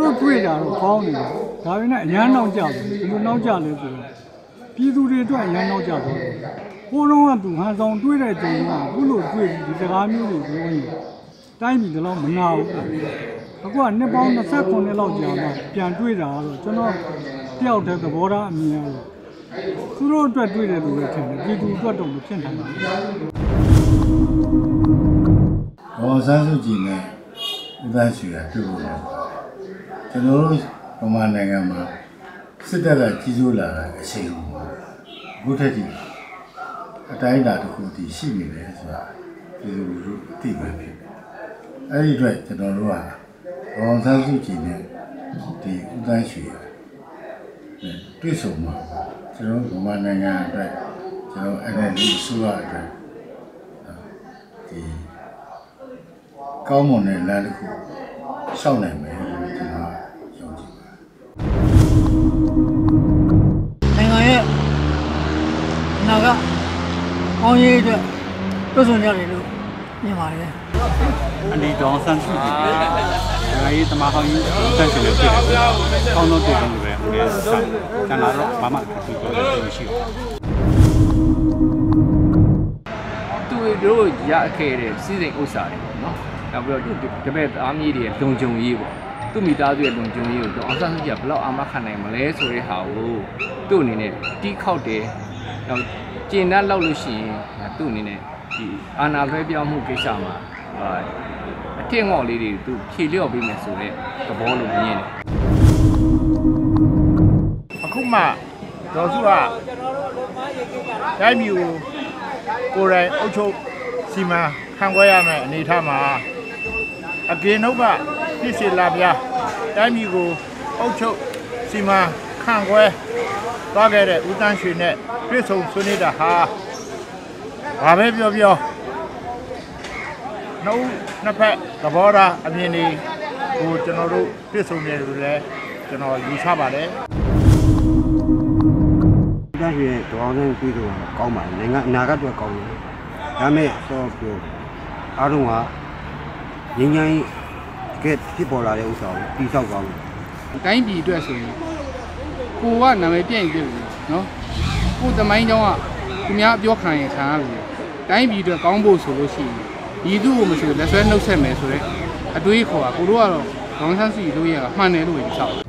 တို့တွေ့ကြတော့ကောင်းတယ်ဒါပေမဲ့အရန်နောက်ကြတယ်ဘယ်လိုနောက်ကြလဲဆိုတော့ပြည်သူတွေအတွက်အရန်နောက်ကြတယ်ဟိုတော့ကသူဟန်ဆောင်တွေ့တဲ့ချိန်ကခုလိုတွေ့ပြီးဒီစကားမျိုးတွေပြောရင်တိုင်းပြည်တော့မနာဘူးအခုကနှစ်ပေါင်း29လောက်ကြာတော့ပြန်တွေ့တာတော့ကျွန်တော်တယောက်တည်းသဘောထားအမြင်ကတော့သူတို့အတွက်တွေ့တယ်လို့ပဲထင်တယ်ပြည်သူအတွက်တော့မဖြစ်နိုင်ဘူးဒေါ်ဆန်းစုကြည်နဲ့ဦးသန်းရွှေကတွေ့လို့ကျွန်တော်တို့ဗမာနိုင်ငံမှာစစ်တပ်ကကြီးစိုးလာတဲ့အချိန်မှာအခုထက်ထိအတိုင်းအတာတစ်ခုတည်းရှိနေတယ်ဆိုတာဒီလိုသိမှဖြစ်တယ်။အဲဒီအတွက်ကျွန်တော်တို့ကဒေါ်ဆန်းစုကြည်နဲ့ဒီဦးသန်းရွှေတွေ့ဆုံမှာကျွန်တော်ဗမာနိုင်ငံအတွက်ကျွန်တော် NLD ဆိုရအတွက်ဒီကောင်းမွန်တဲ့လမ်းတစ်ခုရှောက်နိုင်မယ်လို့ကျွန်တော်ယုံကြည်ပါတယ်။နိုင်ငံရဲ့နာကအောင်ရေးအတွက်တွဆုံကြတယ်လို့မြင်ပါတယ်။အနေတော်ဆန်းစုကြည်။ဒါရေးတမဟောင်းကြီးတန်းချင်လို့ဖြစ်တယ်။ကောင်းတော့တွေ့တယ်လို့ပဲဟိုကဆန်းကျန်လာတော့ဘာမှသူပြောတယ်မရှိဘူး။သူတို့ရခဲ့တဲ့စီစဉ်ဥစ္စာတွေနော်။နောက်ပြီးတော့တပည့်သားမြေးတွေလုံခြုံရေးပေါ့။သူ့မိသားစုရဲ့လုံခြုံရေးကိုအောင်ဆန်းစုကြည်ကဘယ်လောက်အာမခံနိုင်မလဲဆိုတဲ့ဟာကိုသူ့အနေနဲ့တီးခေါက်တယ်။နောက်ကျင်တတ်လောက်လို့ရှိရင်သူ့အနေနဲ့ဒီအာဏာလွှဲပြောင်းမှုကိစ္စမှာအထင်ငေါ့လေးတွေသူဖြေလျော့ပေးမယ်ဆိုတဲ့သဘောလိုမြင်တယ်အခုမှဒေါ်စုကတိုင်းမျိုးကိုယ်တိုင်အုပ်ချုပ်စီမံခန့်ခွဲရမယ်အနေထားမှာအကင်းနှုတ်ကပြည်စီလာပြတိုင်းမျိုးကိုအုပ်ချုပ်စီမံခန့်ခွဲသွားခဲ့တဲ့ဦးတန်းရွှေနဲ့တွေ့ဆုံဆွေးနွေးတာဟာဘာပဲပြောပြောနှစ်ဖက်သဘောထားအမြင်တွေကိုကျွန်တော်တို့တွေ့ဆုံနေလို့လည်းကျွန်တော်ယူဆပါတယ်ဒါရွှေဒေါအောင်ဆန်းပြည်သူကကောင်းပါတယ်နိုင်ငံအနာဂတ်အတွက်ကောင်းတယ်ဒါမဲ့ဆိုပြောအားလုံးကငြိမ်းချမ်းကဲဖြစ်ပေါ်လာတဲ့ဥစ္စာကိုတိဆောက်ကောင်းတယ်တိုင်းပြည်အတွက်ဆိုရင်ကိုကနာမည်ပြည့်ပြီနော်ကိုသမိုင်းကြောင်းကသူများပြောခံရခံရပြီတိုင်းပြည်အတွက်ကောင်းဖို့ဆိုလို့ရှိရင်ဒီသူ့ကိုမရှိလက်ဆွဲနှုတ်ဆက်မယ်ဆိုတော့အတွေးခေါ်တာကိုတို့ကတော့ဒေါန်ဆန်းစုကြည်တို့ရဲ့ကမှန်တယ်လို့ပြောတယ်